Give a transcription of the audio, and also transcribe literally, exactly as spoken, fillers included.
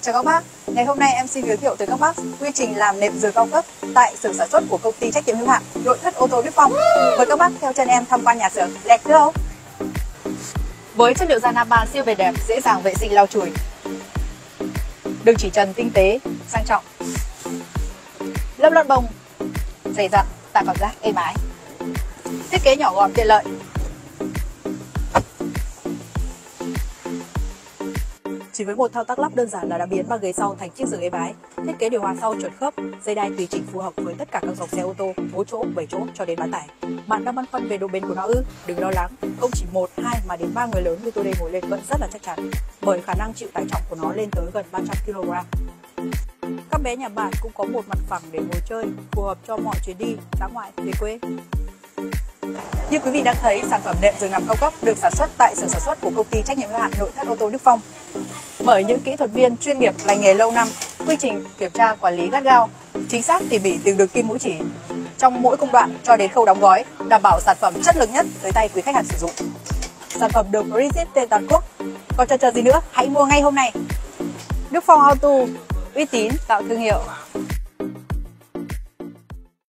Chào các bác, ngày hôm nay em xin giới thiệu tới các bác quy trình làm nệm giường cao cấp tại xưởng sản xuất của công ty trách nhiệm hữu hạn Nội thất ô tô Đức Phong. Mời các bác theo chân em tham quan nhà xưởng. Let's go! Với chất liệu da Nappa siêu bền đẹp, dễ dàng vệ sinh lau chùi, đường chỉ trần tinh tế, sang trọng, lớp lót bông dày dặn tạo cảm giác êm ái, thiết kế nhỏ gọn tiện lợi. Chỉ với một thao tác lắp đơn giản là đã biến ba ghế sau thành chiếc giường êm ái. Thiết kế điều hòa sau chuẩn khớp, dây đai tùy chỉnh phù hợp với tất cả các dòng xe ô tô bốn chỗ, bảy chỗ cho đến bán tải. Bạn đang băn khoăn về độ bền của nó ư? Đừng lo lắng, không chỉ một, hai mà đến ba người lớn như tôi đây ngồi lên vẫn rất là chắc chắn, bởi khả năng chịu tải trọng của nó lên tới gần ba trăm ki lô gam. Các bé nhà bạn cũng có một mặt phẳng để ngồi chơi, phù hợp cho mọi chuyến đi, dã ngoại, về quê. Như quý vị đang thấy, sản phẩm nệm giường nằm cao cấp được sản xuất tại xưởng sản xuất của công ty trách nhiệm hữu hạn Nội thất ô tô Đức Phong bởi những kỹ thuật viên chuyên nghiệp lành nghề lâu năm, quy trình kiểm tra quản lý gắt gao, chính xác tỉ mỉ từng đường kim mũi chỉ trong mỗi công đoạn cho đến khâu đóng gói, đảm bảo sản phẩm chất lượng nhất tới tay quý khách hàng sử dụng. Sản phẩm được Brexit tên toàn quốc. Còn chờ chờ gì nữa, hãy mua ngay hôm nay. Đức Phong Auto, uy tín tạo thương hiệu.